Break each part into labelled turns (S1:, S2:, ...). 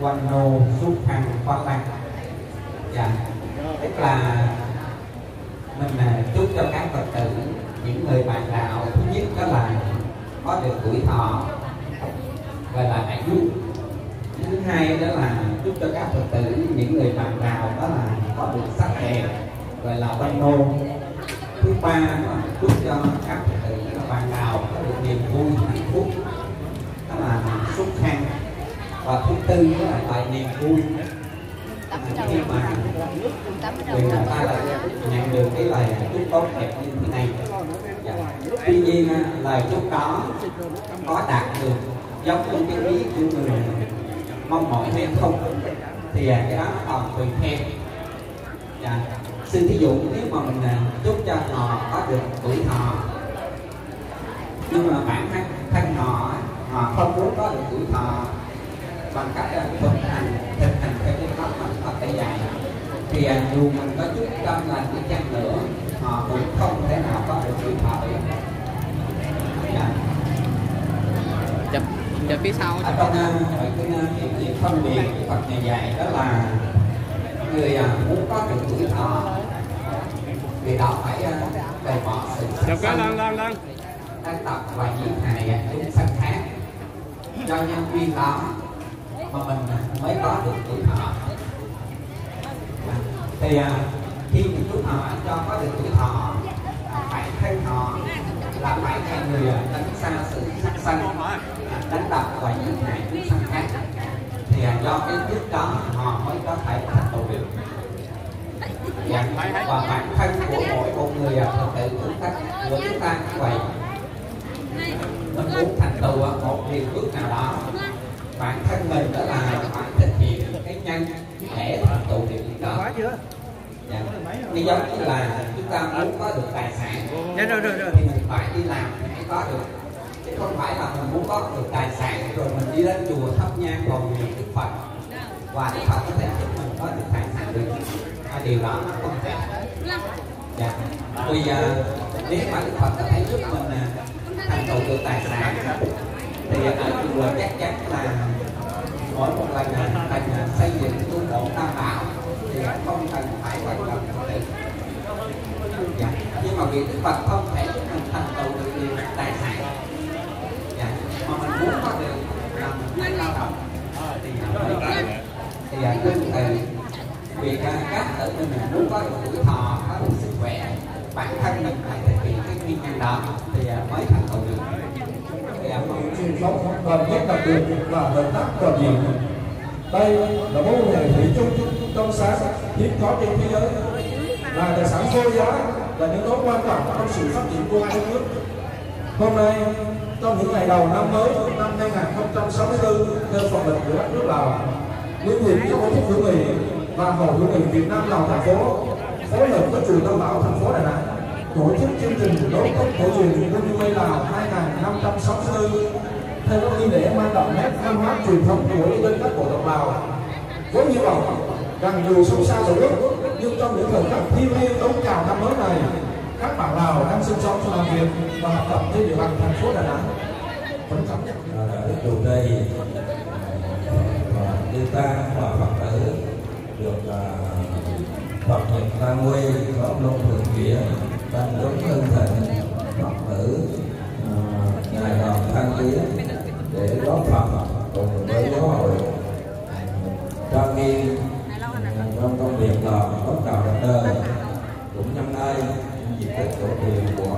S1: Quan Nô Xuất Thăng Quán Lăng. Dạ, tức là mình chúc cho các Phật tử, những người bạn đạo, thứ nhất đó là có được tuổi thọ và là hạnh phúc. Thứ hai đó là chúc cho các Phật tử, những người bạn đạo đó là có được sắc đẹp gọi là Quan Nô. Thứ ba đó là chúc cho các Phật tử bạn đạo có được niềm vui hạnh phúc, đó là Xuất Thăng. Và thứ tư đó là tại niềm vui khi mà người ta lại nhận được cái lời chúc tốt đẹp như thế này. Dạ. Tuy nhiên lời chúc đó có đạt được giống như cái ý của người mong mỏi hay không thì cái đó còn tùy theo. Dạ. Sư thí dụ nếu mà mình chúc cho họ có được tuổi thọ, nhưng mà bản thân họ không muốn có được tuổi thọ bằng cách thực hành theo cái pháp mà Phật đã dạy, thì dù mình có chút tâm lành đi chăng nữa, họ cũng không thể nào có được tuổi thọ được.
S2: Chụp phía sau.
S1: Ở trong cái phân biệt Phật này dạy đó là người muốn có được tuổi thọ thì đó phải từ bỏ sự đánh tập và giết hại chúng sanh khác. Do nhân duyên đó mà mình mới có được tuổi thọ. Thì khi mình chúc họ cho có được tuổi thọ, phải thân họ là phải là người tránh xa sự sát sanh, đánh đập và giết hại chúng sanh khác. Thì do cái trước đó họ mới có thể thành tựu được. Và bản thân của mỗi một người Phật tử của chúng ta như vậy, mình muốn thành tựu một điều bước nào đó, bản thân mình đó là phải thực hiện cái nhân để thành tựu điều đó. Thì giống như là chúng ta muốn có được tài sản thì mình phải đi làm để có được, chứ không phải là mình muốn có được tài sản rồi mình đi đến chùa thắp nhang cầu nguyện Đức Phật và Đức Phật có thể giúp mình có được tài sản được. Điều đó nó không thể. Dạ. Vì nếu mà Đức Phật có thể giúp mình thành tựu được tài sản thì ở chùa chắc chắn là mỗi một lần xây dựng tu bổ tam bảo thì không cần phải vận động Phật tử. Dạ. Nhưng mà vì Đức Phật không thể giúp mình thành tựu được điều tài sản, dạ, mà mình muốn có được làm việc lao động thì mới có. Thì tương tự vì các tự mình muốn có được tuổi thọ, có được sức khỏe, bản thân mình phải thực hiện cái nguyên nhân đó thì mới thành tựu được.
S3: Truyền thống đoàn kết đặc biệt và hợp tác toàn diện. Đây là mối quan hệ thủy chung trong sáng hiếm có trên thế giới, là tài sản vô giá, là những tố quan trọng trong sự phát triển của hai nước. Hôm nay trong những ngày đầu năm mới năm 2064 theo phần lịch của đất nước Lào, liên hiệp với tổ chức hữu nghị và hội hữu nghị Việt Nam Lào thành phố phối hợp với chùa Tam Bảo thành phố Đà Nẵng tổ chức chương trình đón Tết cổ truyền Quân Mây Lào 2564 theo các nghi lễ mang đậm nét văn hóa truyền thống của nhân dân các bộ tộc Lào, với hy vọng rằng dù sâu xa tổ quốc nhưng trong những thời khắc thiêng liêng đón chào năm mới này, các bạn Lào đang sinh sống, làm việc và học tập trên địa bàn thành phố Đà Nẵng vẫn cảm nhận
S4: được chủ trì Tư Tang và Phật tử được Phật nhật Tam Quy Pháp Luân Thường Chuyển tăng đúng hưng thịnh Phật tử ngày đoàn thăng tiến để góp phần cùng với giáo hội trang nghiêm trong công việc làm tốt đạo đẹp đời. Cũng năm nay dịp Tết cổ truyền của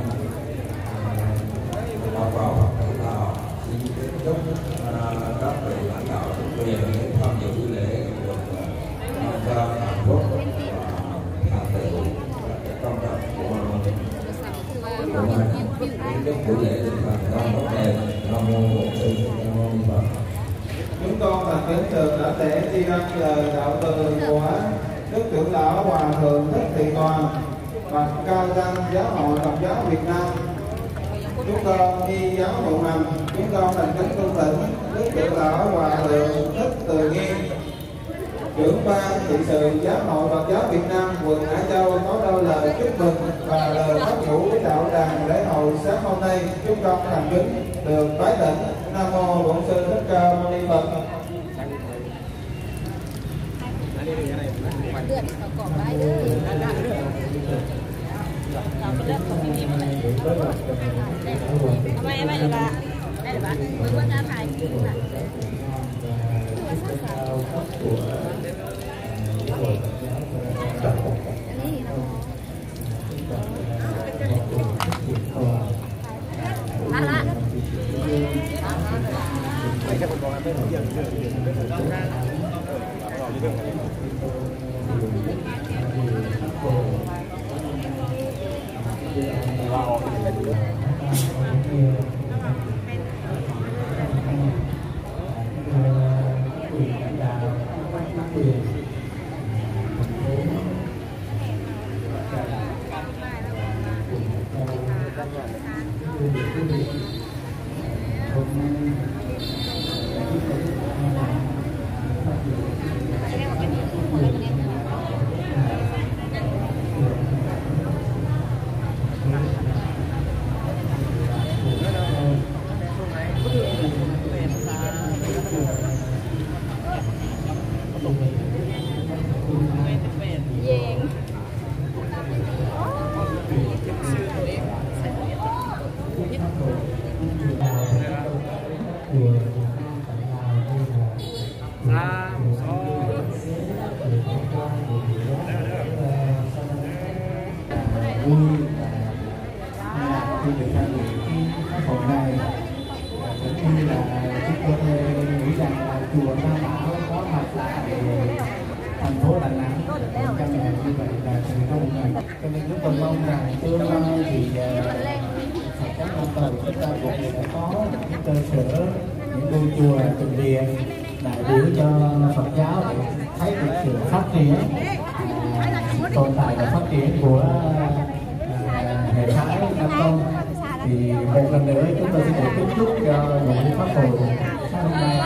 S4: đạo Phật tử Lào, xin kính chúc các vị lãnh đạo chính quyền đến tham dự lễ được an khang hạnh phúc và thành tựu công tác của mình. Chúc buổi lễ được thành công tốt đẹp. Nam mô Bổn Sư Nam mô Phật.
S5: Chúng con thành kính được đã lễ tri ân lời đạo từ của Đức Trưởng lão Hòa thượng Thích Thị Toàn, bậc cao tăng giáo hội Phật giáo Việt Nam. Chúng con nghi giáo hội nằm, chúng con thành kính cung thỉnh Đức Trưởng lão Hòa thượng Thích Từ Nghiên, trưởng ban trị sự giáo hội Phật giáo Việt Nam quận Hải Châu có đôi lời chúc mừng và lời phát biểu đạo tràng lễ hội sáng hôm nay. Chúng con thành kính được bái lệnh. Nam mô Bổn Sư Thích Ca Mâu Ni Phật.
S2: đây là bạn mới qua ra phải
S6: tồn tại và phát triển của hệ phái Nam Tông. Thì một lần nữa chúng tôi xin được kính chúc cho buổi pháp hội sáng hôm nay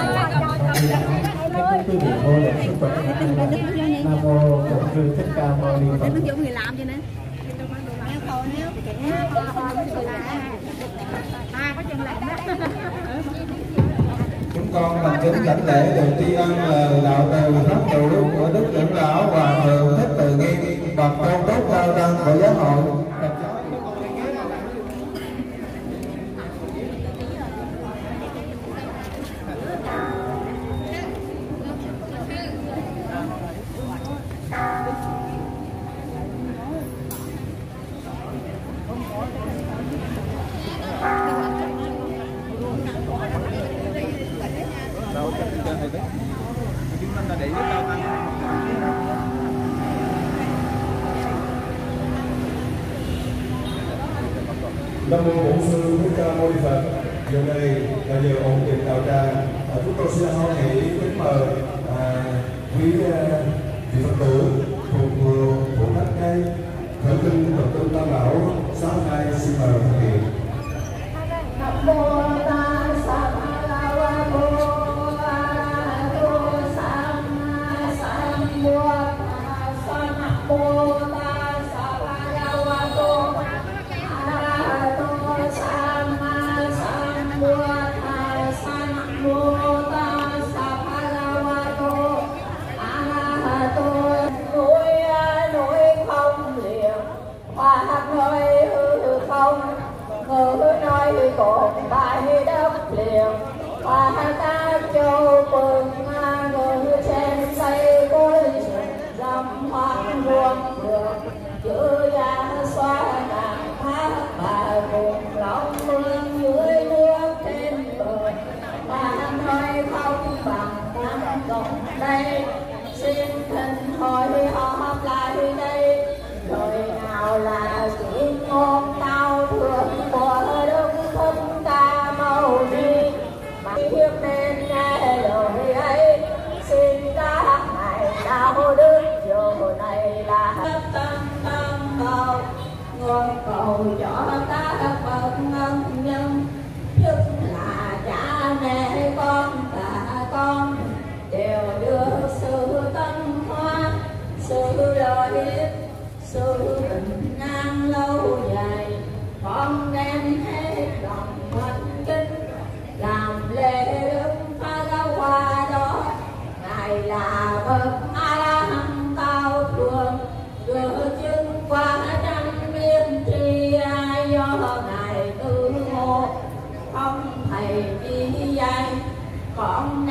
S6: các quý vị vô lượng sức khỏe. Nam mô Bổn Sư Thích Ca Mâu Ni Phật.
S5: Chúng con thành kính lãnh lễ đầu tiên đạo từ pháp trụ của Đức Trưởng Lão Hòa Thượng Thích Từ Nghiêm, bậc tôn đốc cao tăng của giáo hội.
S3: Nam mô Bổn Sư Thích Ca Mâu Ni Phật. Giờ này là giờ ổn định đạo tràng. Chúng tôi sẽ hoan hỷ kính mời quý vị Phật tử thuộc phụ trách cái khởi kinh vật tư Tam Bảo sáng nay, xin mời thực hiện.
S7: Nam mô Tassa Bhagavato Arahato Samma Sambuddhassa. Nam mô Tassa Bhagavato Arahato Samma Sambuddhassa. Nam mô Tassa Bhagavato Arahato. Núi không liền, hoa nơi hư không, ngự nơi cồn bãi đất liền, hoa các châu quần ngự trên xây cối dầm hoang ruộng vườn, chữ gia xoa nàng hát bà cùng lòng mương dưới nước trên bờ. Hoa nơi không bằng năm cộng đây, xin thỉnh hỏi họp lại đây. Đời nào là chuyện ngôn cao thượng của Đức Thích Ca Mâu Ni, mà biết nên nghe lời ấy. Xin các ngài đạo đức giờ này là tâm tâm cầu, nguyện cầu cho các bậc ân nhân, nhất là cha mẹ con cả con đều được sự tân hóa, sự lợi ích, sự bình an lâu dài. Con đem hết lòng thành kính làm lễ Đức Phật-Hoa đó. Ngài là bậc A La Hán cao thượng, được chứng quả trăm biên tri, do ngài tự ngộ không con